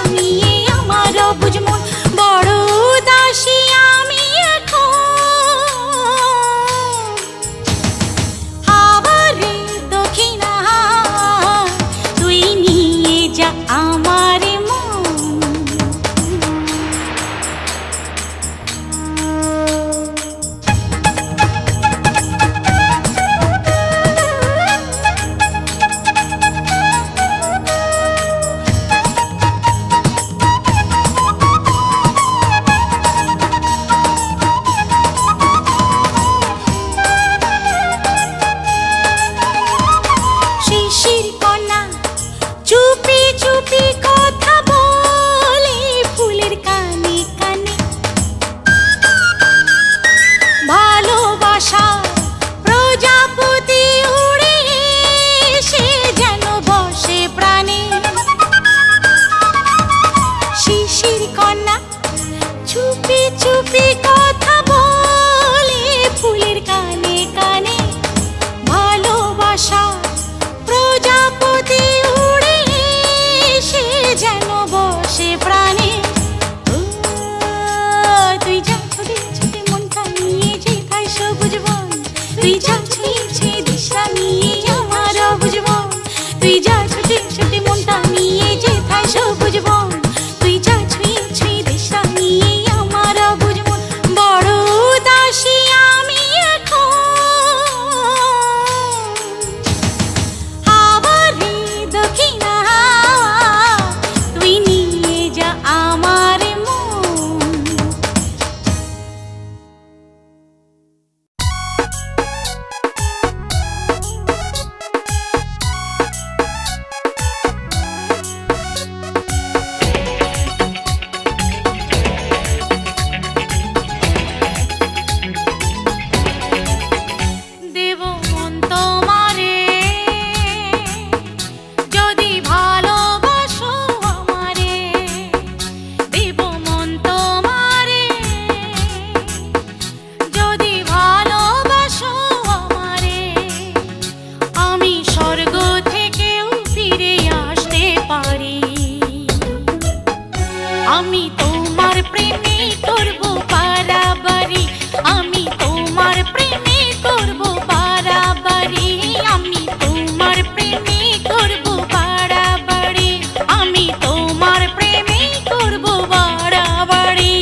নিয়ে আমার অবুঝ মন বড় উদাসী আমি এখন। আবারে দক্ষিণা তুই নিয়ে যা আমার মন। শিশির কণা চুপি চুপি কথা বলে ফুলের কানে কানে। ভালোবাসা প্রজাপতি উড়ে এসে যেন বসে প্রাণে। শিশির কণা চুপি চুপি কথা বলে ফুলের কানে কানে। ভালোবাসা প্রজাপতি উড়ে এসে যেন বসে প্রাণে। তুই যা ছুটে ছুটে মনটা নিয়ে যেথায় সবুজ বন। তুই যা ছুঁয়ে ছুঁয়ে দিশা নিয়ে আমার অবুঝ মন। তুই যা ছুটে ছুটে মনটা নিয়ে যেথায় সবুজ বন। তুই যা ছুঁয়ে ছুঁয়ে দিশা নিয়ে আমার অবুঝ মন বড় উদাসী আমি এখন। আবারে দক্ষিণা তুই নিয়ে যা আমার মন। দেব মন তোমারে যদি ভালোবাসো আমারে। দেব মন তোমারে যদি ভালোবাসো আমারে। আমি স্বর্গ থেকেও ফিরে আসতে পারি। আমি তোমার প্রেমে করব বাড়াবাড়ি। আমি তোমার প্রেমে করব বাড়াবাড়ি। আমি তোমার প্রেমে করব বাড়াবাড়ি। আমি তোমার প্রেমে করব বাড়াবাড়ি।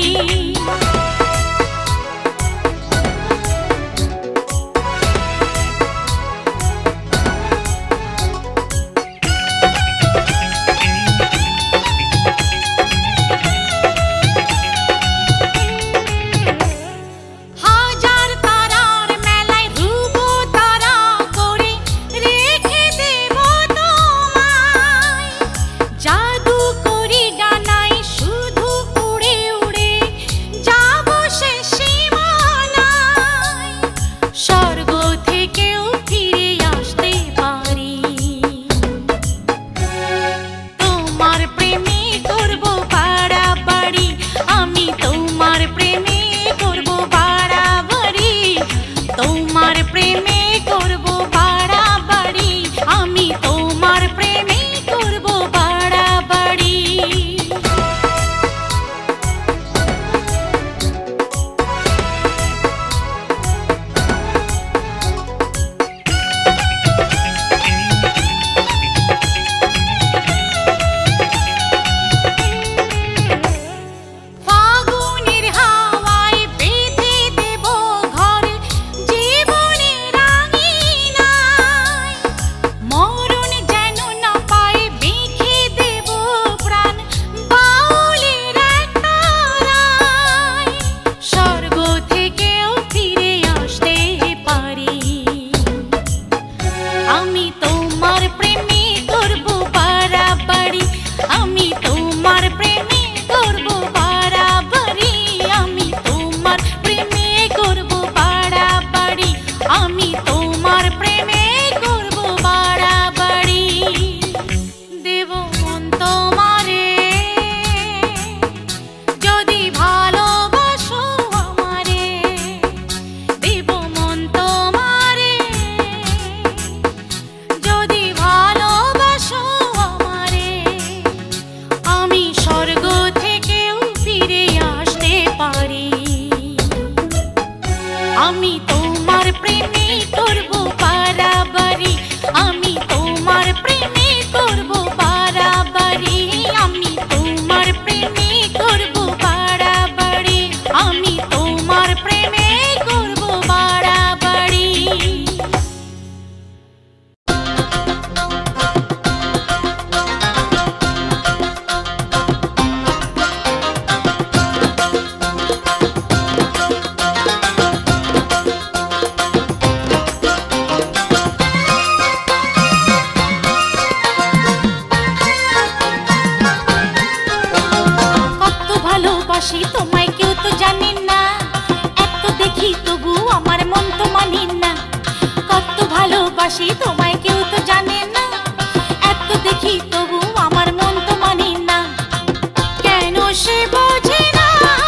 ভালোবাসি তোমায় কেউ তো জানে না, এত দেখি তবু আমার মন তো মানে না। কত ভালোবাসি তোমায় কেউ তো জানে না, এত দেখি তবু আমার মন তো মানে না। কেন সে বোঝে না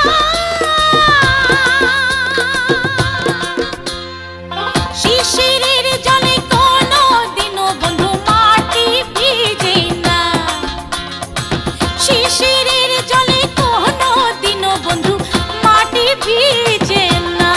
শিশিরের জলে কোনো দিনও বন্ধু মাটি ভিজে না, শিশিরের জলে কোনো দিনও বন্ধু মাটি ভিজে না।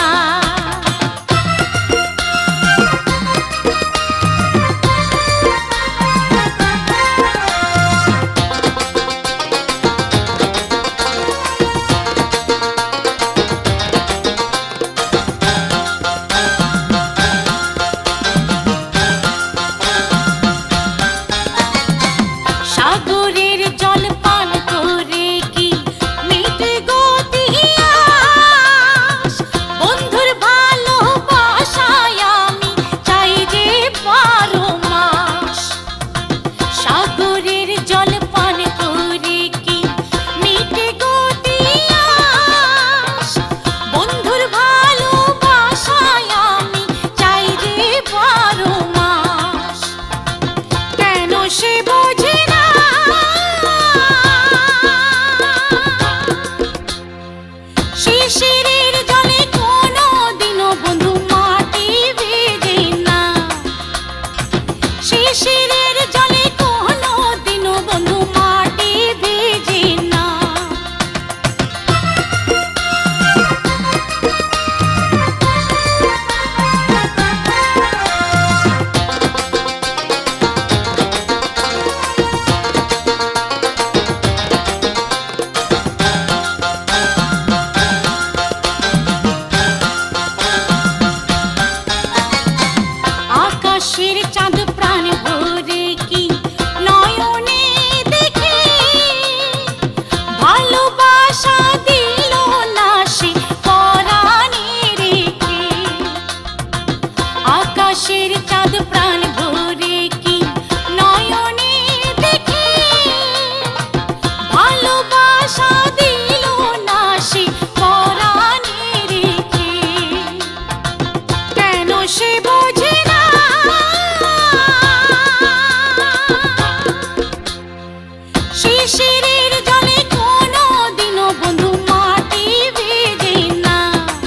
সাগরের জল পান করে কি মিটে গো ইতিহাস, বন্ধুর ভালোবাসায় আমি চাই যে 12 মাস। সাগরের জল পান করে কি মিটে গো ইতিহাস, বন্ধুর ভালোবাসায় আমি চাই যে 12 মাস। কেন সে বোঝে না শিশিরের জলে কোনো দিনও বন্ধু মাটি ভেজে না, শিশিরের জলে কোনো দিনও বন্ধু মাটি ভেজে না। আকাশের চাঁদ প্রাণ ভরে কি নয়নে দেখে, ভালোবাসা দিল না সে পরাণে রেখে। আকাশের চাঁদ প্রাণ ভরে কি নয়নে দেখে, ভালোবাসা দিল না সে পরাণে রেখে। কেন সে বোঝে না শিশিরের জলে কোনো দিনও বন্ধু মাটি ভেজে না,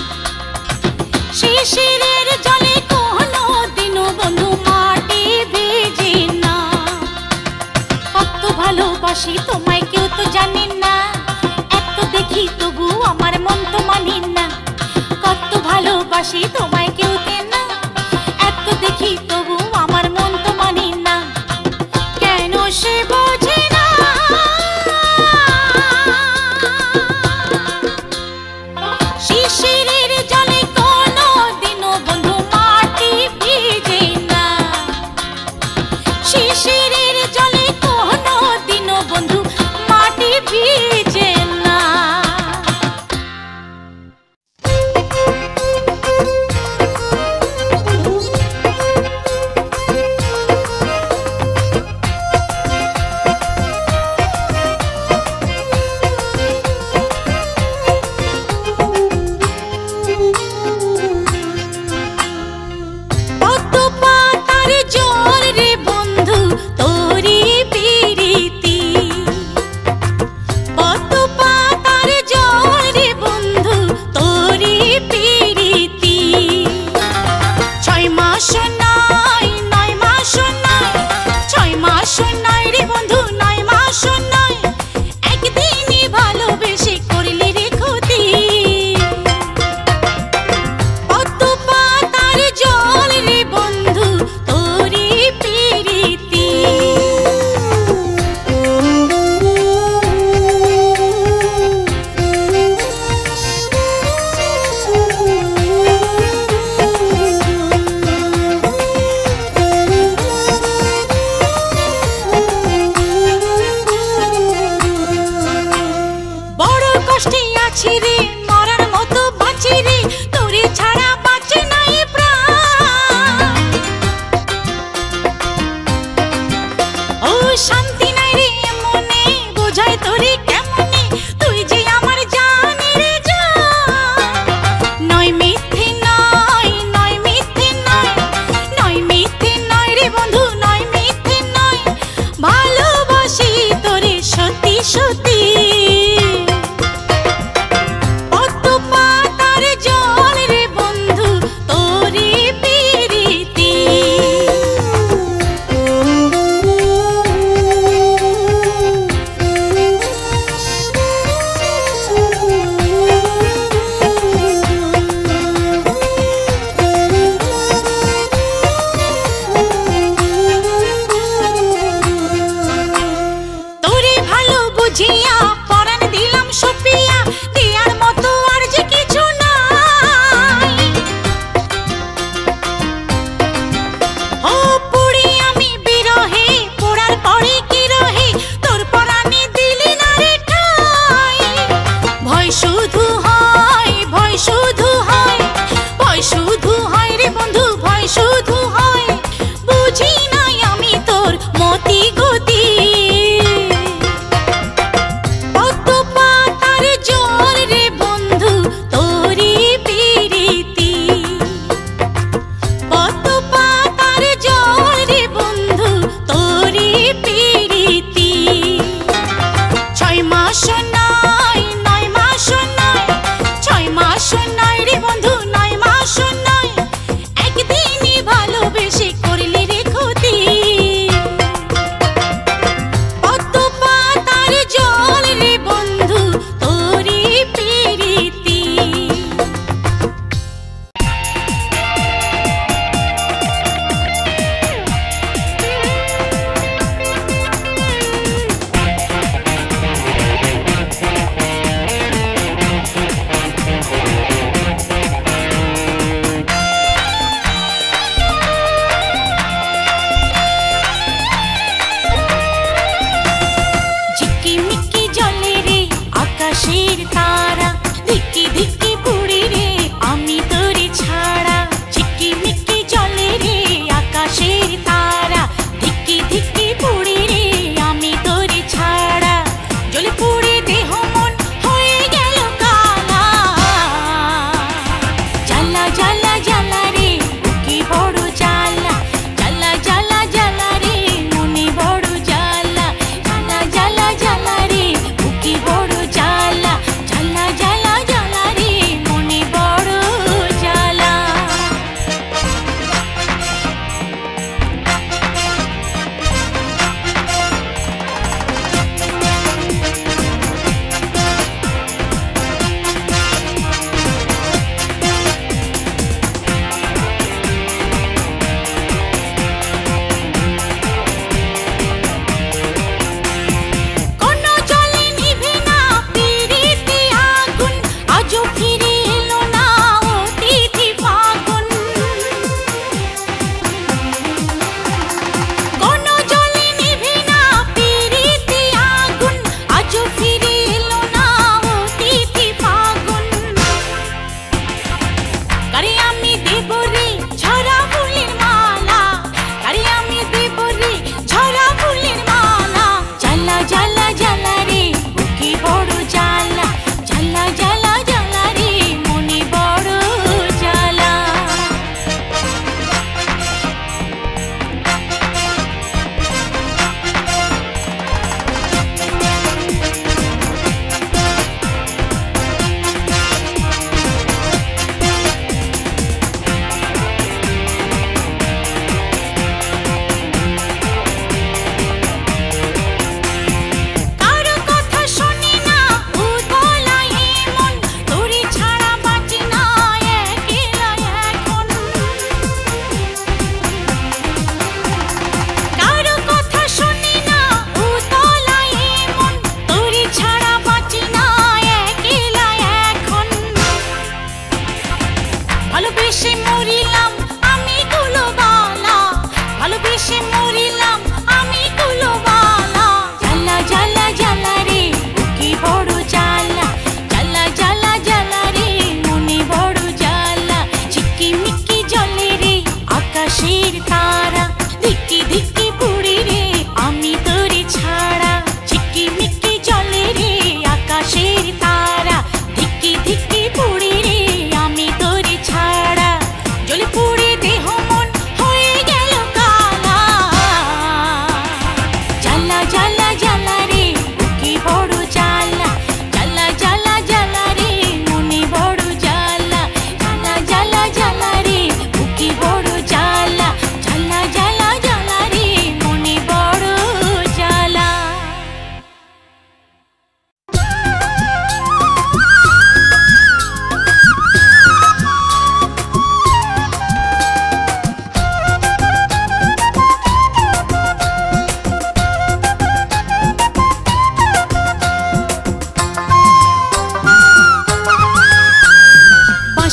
শিশিরের জলে কোনো দিনও বন্ধু মাটি ভেজে না। কত ভালোবাসি তোমায় কেউ তো জানে না, এত দেখি তবু আমার মন তো মানে না। কত ভালোবাসি তোমায় কেউ না, এত দেখি তবু আমার মন তো মানে না। কেন সে বোঝে না শিশিরের জলে কোনো দিনও বন্ধু মাটি ভিজে না, শিশিরের জলে কোনো দিনও বন্ধু মাটি ভিজে না। কত পাতার জল রে বন্ধু তোরি পিরিতি, কত পাতার জল রে বন্ধু তোরি পিরিতি। 6 মাস নয় 9 মাস নয়, 6 মাস নয় রে বন্ধু 9 মাস নয়, একদিনই ভালোবেসে করলি রে ক্ষতি। কত পাতার জল রে বন্ধু তোরি পিরিতি। বড় কষ্টে আছি রে, মরার মতো বাঁচি রে, তোরে ছাড়া বাঁচে নাই প্রাণ। ও শান্তি নাই রে মনে, বোঝাই তোরে কেমনে, তুই যে আমার জান।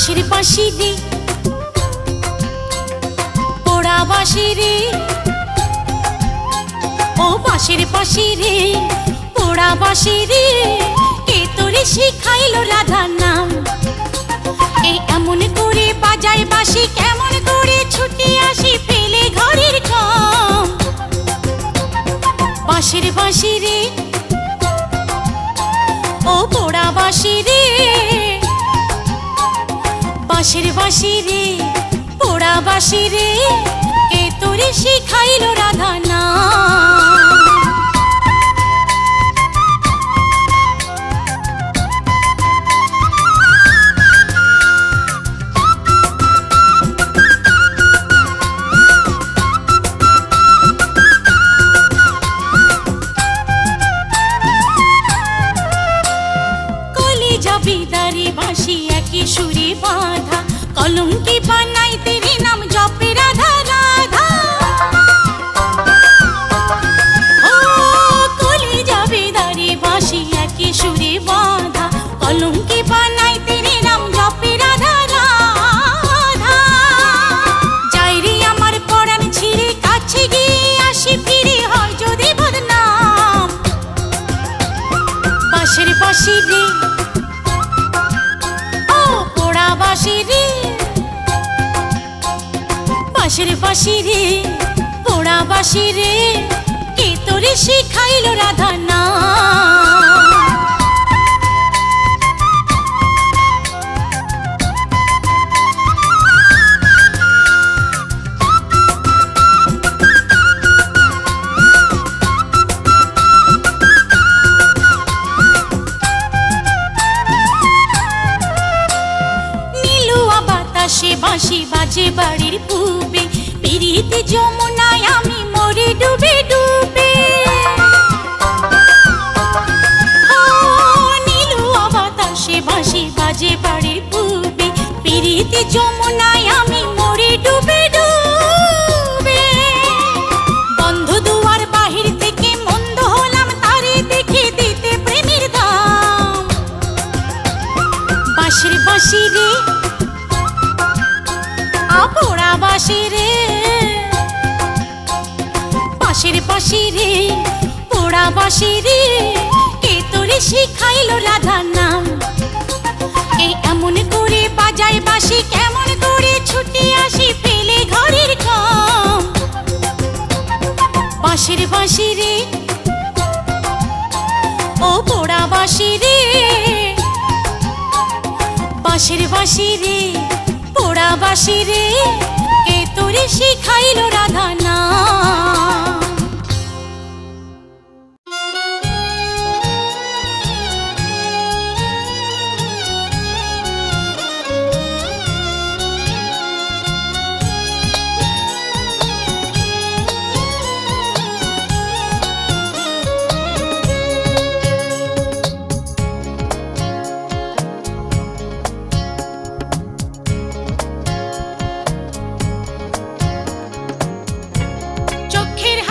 বাঁশির বাঁশি রে পোড়া বাঁশি রে, ও বাঁশির বাঁশি রে পোড়া বাঁশি রে, কে তোরে শিখাইলো রাধার নাম? এই এমন করে বাজায় বাঁশি, কেমন করে ছুটে আসি ফেলে ঘরের কাম। বাঁশির বাঁশি রে ও পোড়া বাঁশি রে, বাঁশির বাঁশি রে পোড়া বাঁশি রে, কে তোরে শিখাইলো রাধা নাম? বাঁশি একই সুরে বাঁধা, কলঙ্কি বানাই তেরে নাম জপে রাধা রাধা। ও কলি যাবে দারে বাঁশি একই সুরে বাঁধা, কলঙ্কি বানাই তেরে নাম জপে রাধা রাধা। যাই রে আমার পরাণ ছিঁড়ে, কাছে গিয়ে আসি ফিরে হয় যদি বদনাম। বাঁশির বাঁশি রে বাঁশি রে, বাঁশির বাঁশি রে পোড়া বাঁশি রে, কে তোরে শিখাইলো রাধা নাম? সে বাঁশি বাজে বাড়ির পূবে, পিরিতি যমুনায় আমি মরে ডুবে ডুবে। নীলুয়া বাতাসে বাঁশি বাজে বাড়ির পূবে, পিরিতি যমুনায় আমি মরে ডুবে ডুবে। বন্ধ দুয়ার বাহির থেকে মন্দ হলাম, তারে দেখে দিতে প্রেমের দাম। বাঁশির বাঁশি রে পোড়া বাঁশি রে, বাঁশির বাঁশি রে পোড়া বাঁশি রে, কে তোরে শিখাইলো রাধা নাম? এই এমন করে বাজায় বাঁশি, কেমন করে ছুটে আসি ফেলে ঘরের কাম। বাঁশির বাঁশি রে ও পোড়া বাঁশি রে, বাঁশির বাঁশি রে পোড়া বাঁশি রে, কে তোরে শিখাইলো রাধা নাম? চোখের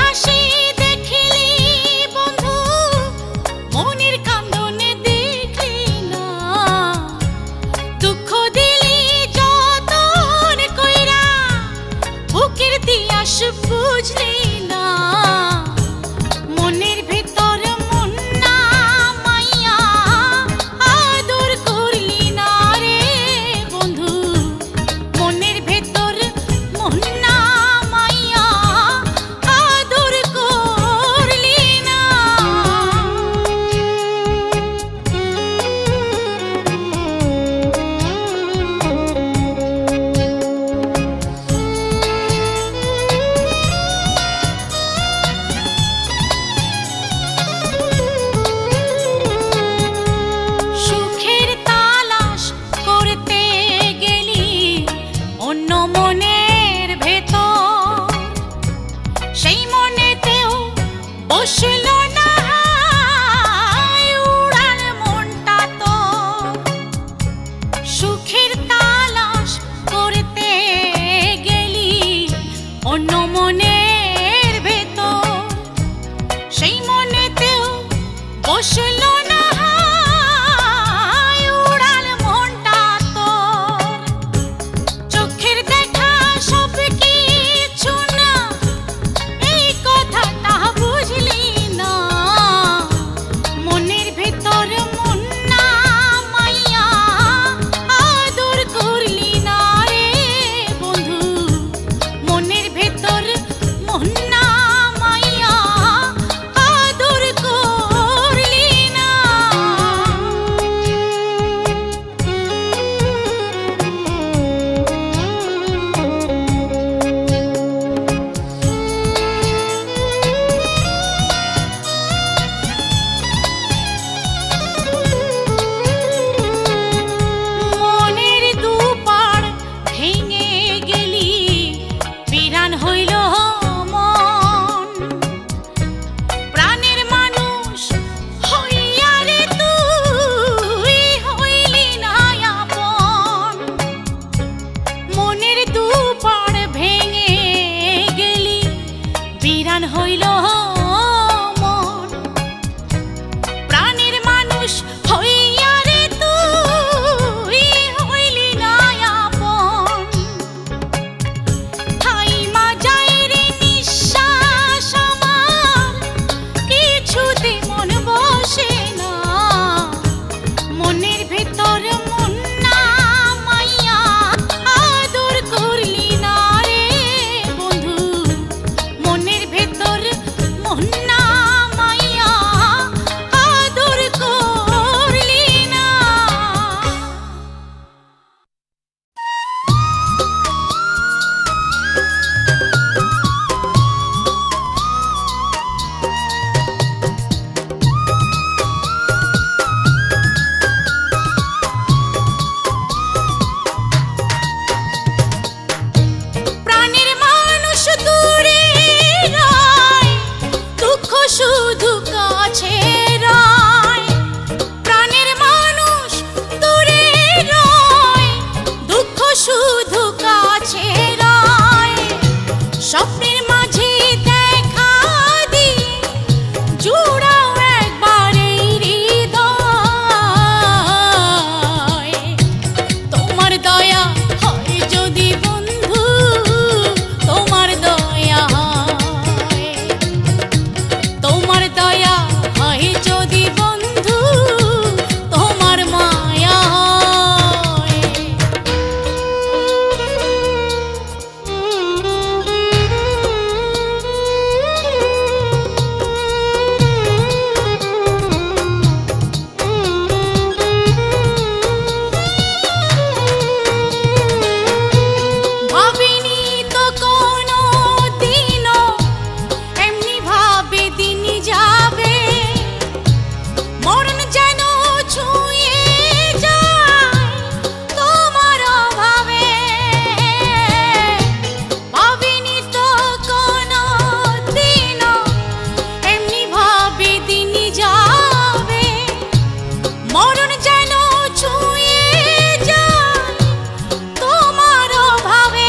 মরণ যেন ছুঁয়ে যায় তোমার ভাবে,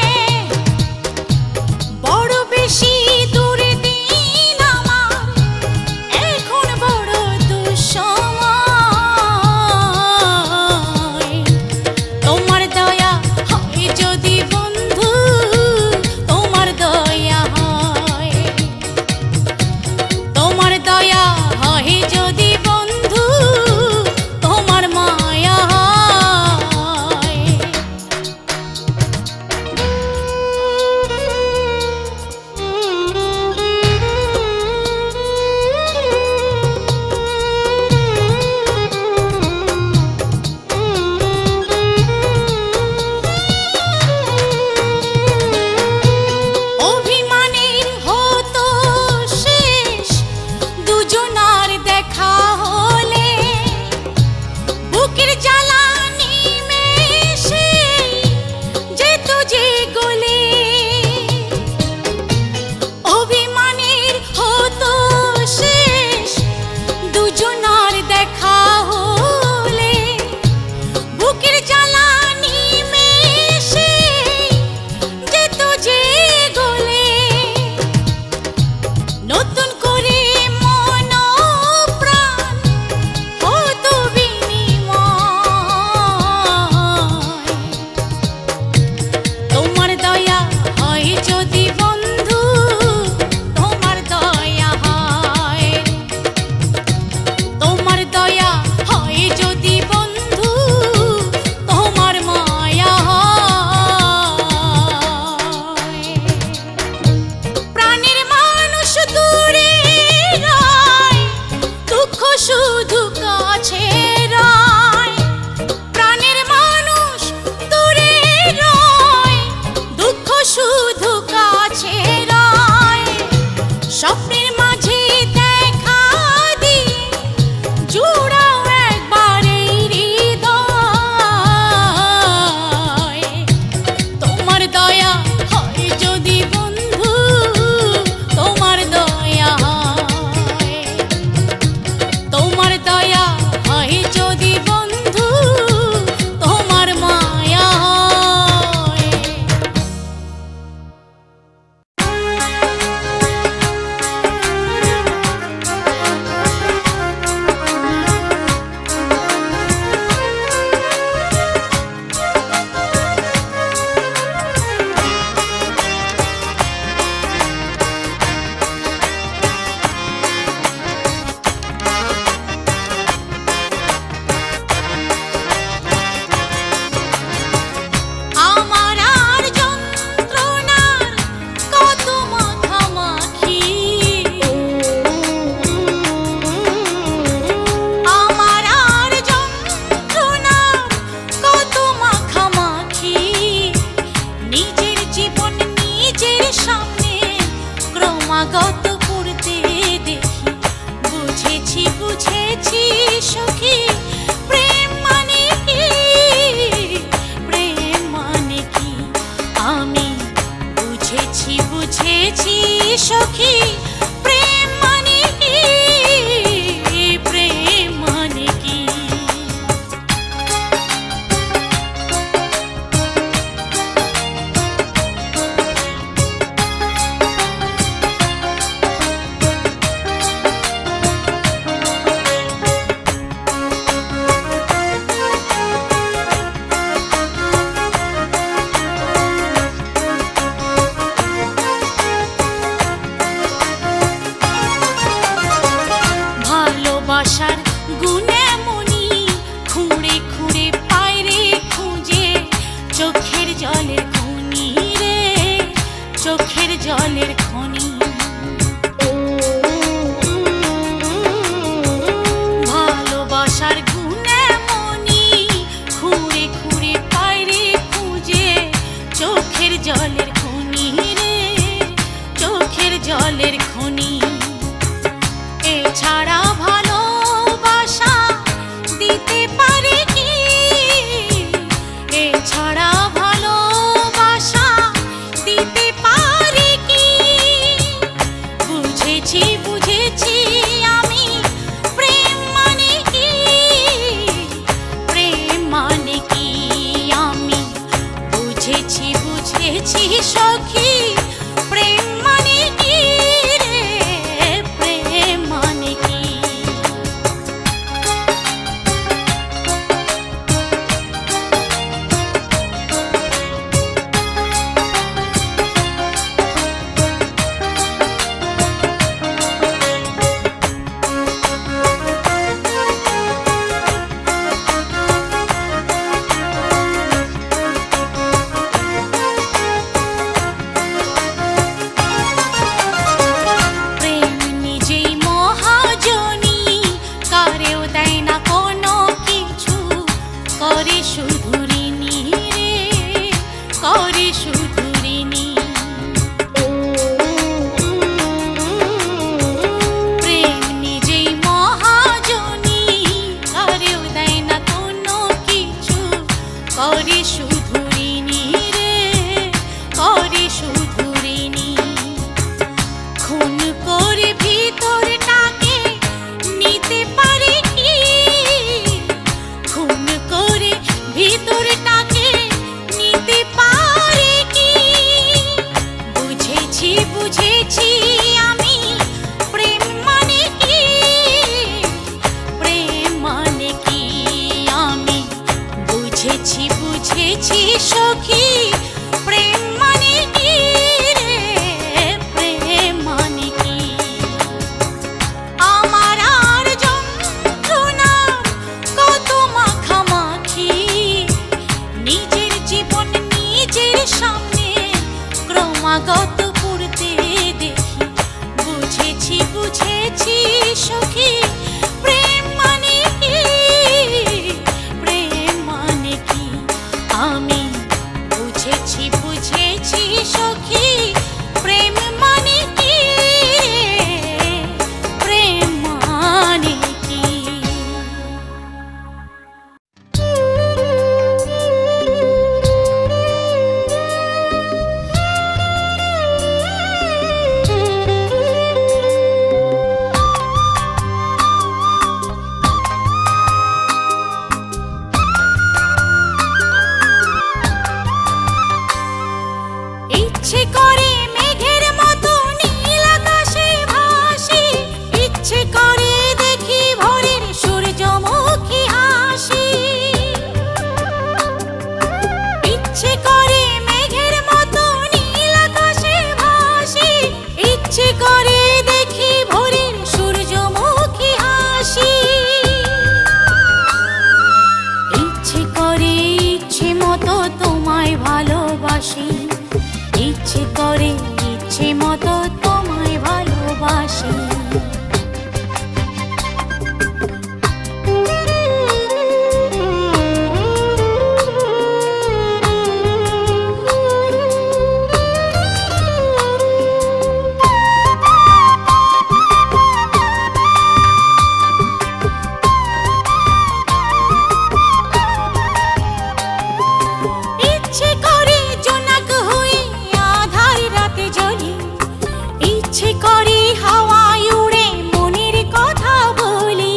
বড় বেশি দূরে দিন আমার এখন বড় দুঃসময়। তোমার দয়া হয় যদি বন্ধু, তোমার দয়া হয়, তোমার দয়া হয় যদি বন্ধু, বুঝেছি বুঝেছি সখী প্রেম মানে কি রে, প্রেম মানে কি। আমার আর যন্ত্রণা কত মাখামাখি, নিজের জীবন নিজের সামনে ক্রমাগত পুড়তে দেখি। বুঝেছি বুঝেছি সখী প্রেম মানে কি, প্রেম মানে কি। আমি বুঝেছি বুঝেছি সখী প্রেম মানে কি, প্রেম মানে কি। ইচ্ছে করে মেঘের মতো নীল আকাশে ভাসি, ইচ্ছে করে দেখি ভোরের সূর্যমুখী হাসি। ইচ্ছে করে মেঘের মতো নীল আকাশে ভাসি, ইচ্ছে করে দেখি ভোরের সূর্যমুখী হাসি। ইচ্ছে করে ইচ্ছে মতো তোমায় ভালোবাসি, ইচ্ছে করে ইচ্ছে মতো তোমায় ভালোবাসি। ইচ্ছে করে জোনাক হয়ে আধার রাতে জ্বলি, ইচ্ছে করে হাওয়ায় উড়ে মনের কথা বলি।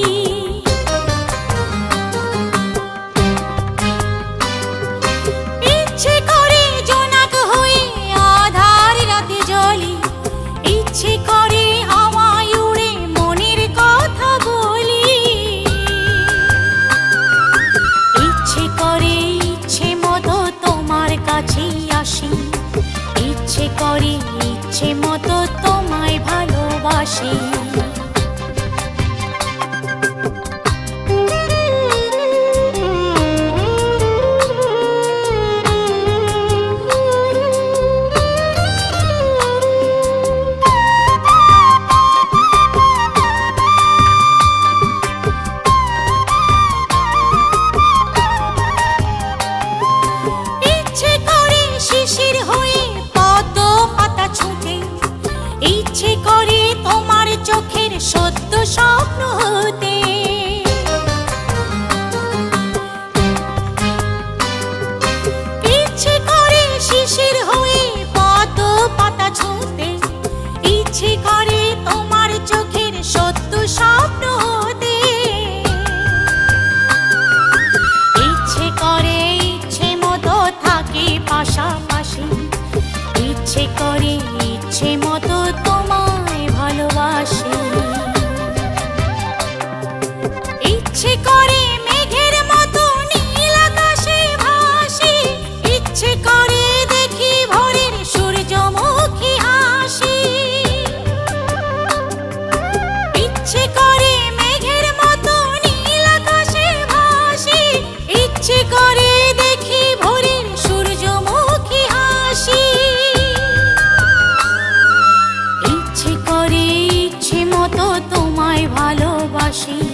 ইচ্ছে করে জোনাক হয়ে আধার রাতে জ্বলি, ইচ্ছে করে হাওয়ায় উড়ে মনের কথা বলি। ইচ্ছে করে ইচ্ছে মতো তোমার কাছে আসি, ইচ্ছে করে ইচ্ছে মতো তোমায় ভালোবাসি। ইচ্ছে করে শিশির হয়ে পদ্ম পাতা ছুঁতে, ইচ্ছে করে তোমার চোখের সত্য স্বপ্ন হতে। ইচ্ছে করে শিশির হয়ে পদ্ম পাতা ছুঁতে, ইচ্ছে করে তোমার চোখের সত্য স্বপ্ন হতে। ইচ্ছে করে ইচ্ছে মতো থাকি পাশাপাশি, ইচ্ছে করে ইচ্ছে মতো তোমায় ভালোবাসি। ইচ্ছে করে মেঘের মতো নীল আকাশে ভাসি, ইচ্ছে করে দেখি ভোরের সূর্যমুখী হাসি। ইচ্ছে করে মেঘের মতো নীল আকাশে ভাসি, ইচ্ছে করে দেখি ভোরের সূর্যমুখী হাসি। ইচ্ছে করে ইচ্ছে মতো তোমায় ভালোবাসি।